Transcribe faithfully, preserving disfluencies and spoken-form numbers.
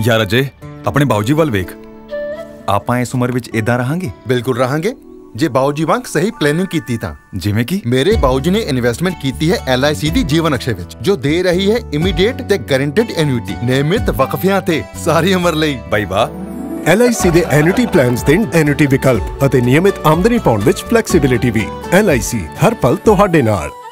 यार अजय, अपने बाऊजी वाल वेख। आपां इस उम्र विच इदां रहांगे? बिल्कुल रहांगे जे बाऊजी वांग सही प्लानिंग कीती तां। जिवें कि मेरे बाऊजी ने इन्वेस्टमेंट कीती है एल आई सी दी जीवन अक्षय विच, जो दे रही है इमीडिएट ते गारंटेड एन्युटी नियमित वकफियां ते सारी उम्र लई। बाई वाह। एल आई सी ਦੇ ਐਨੂਟੀ ਪਲਾਨਸ ਦੇ ਐਨੂਟੀ ਵਿਕਲਪ ਅਤੇ ਨਿਯਮਿਤ ਆਮਦਨੀ ਪਾਉਣ ਵਿੱਚ ਫਲੈਕਸੀਬਿਲਿਟੀ ਵੀ। ਐਲ ਆਈ ਸੀ ਹਰ ਪਲ ਤੁਹਾਡੇ ਨਾਲ।